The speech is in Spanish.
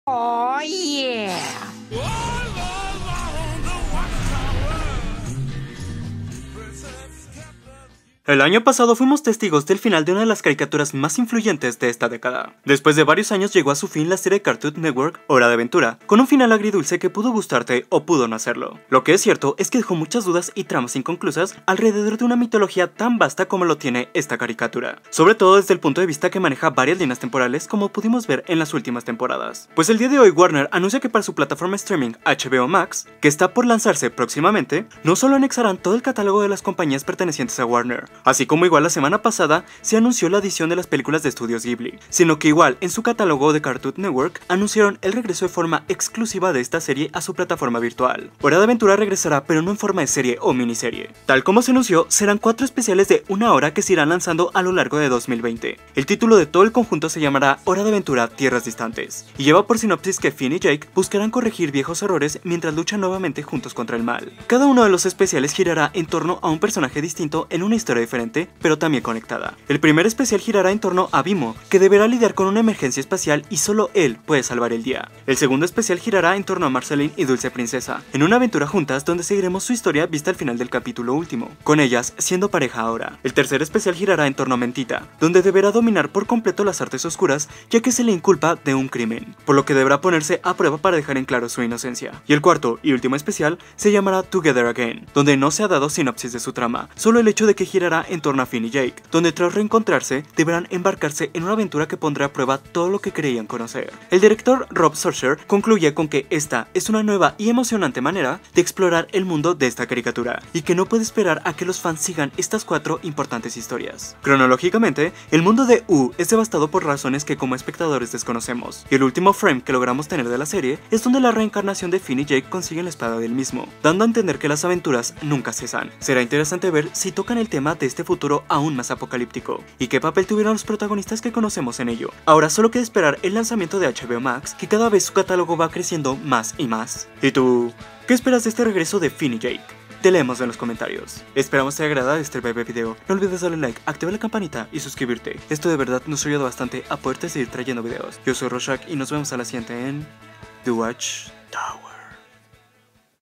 Oh, yeah. El año pasado fuimos testigos del final de una de las caricaturas más influyentes de esta década. Después de varios años llegó a su fin la serie Cartoon Network Hora de Aventura, con un final agridulce que pudo gustarte o pudo no hacerlo. Lo que es cierto es que dejó muchas dudas y tramas inconclusas alrededor de una mitología tan vasta como lo tiene esta caricatura, sobre todo desde el punto de vista que maneja varias líneas temporales como pudimos ver en las últimas temporadas. Pues el día de hoy Warner anuncia que para su plataforma streaming HBO Max, que está por lanzarse próximamente, no solo anexarán todo el catálogo de las compañías pertenecientes a Warner, así como igual la semana pasada se anunció la adición de las películas de estudios Ghibli, sino que igual en su catálogo de Cartoon Network anunciaron el regreso de forma exclusiva de esta serie a su plataforma virtual. Hora de Aventura regresará pero no en forma de serie o miniserie. Tal como se anunció, serán 4 especiales de 1 hora que se irán lanzando a lo largo de 2020. El título de todo el conjunto se llamará Hora de Aventura Tierras Distantes, y lleva por sinopsis que Finn y Jake buscarán corregir viejos errores mientras luchan nuevamente juntos contra el mal. Cada uno de los especiales girará en torno a un personaje distinto en una historia diferente, pero también conectada. El primer especial girará en torno a Bimo, que deberá lidiar con una emergencia espacial y solo él puede salvar el día. El segundo especial girará en torno a Marceline y Dulce Princesa, en una aventura juntas donde seguiremos su historia vista al final del capítulo último, con ellas siendo pareja ahora. El tercer especial girará en torno a Mentita, donde deberá dominar por completo las artes oscuras, ya que se le inculpa de un crimen, por lo que deberá ponerse a prueba para dejar en claro su inocencia. Y el cuarto y último especial se llamará Together Again, donde no se ha dado sinopsis de su trama, solo el hecho de que girará en torno a Finn y Jake, donde tras reencontrarse deberán embarcarse en una aventura que pondrá a prueba todo lo que creían conocer. El director Rob Sorcher concluye con que esta es una nueva y emocionante manera de explorar el mundo de esta caricatura, y que no puede esperar a que los fans sigan estas 4 importantes historias. Cronológicamente, el mundo de U es devastado por razones que como espectadores desconocemos, y el último frame que logramos tener de la serie es donde la reencarnación de Finn y Jake consiguen la espada del mismo, dando a entender que las aventuras nunca cesan. Será interesante ver si tocan el tema de este futuro aún más apocalíptico, y qué papel tuvieron los protagonistas que conocemos en ello. Ahora solo queda esperar el lanzamiento de HBO Max, que cada vez su catálogo va creciendo más y más. ¿Y tú? ¿Qué esperas de este regreso de Finn y Jake? Te leemos en los comentarios. Esperamos te haya agradado este breve video. No olvides darle like, activar la campanita y suscribirte. Esto de verdad nos ayuda bastante a poderte seguir trayendo videos. Yo soy Rorschach y nos vemos a la siguiente en The Watchtower.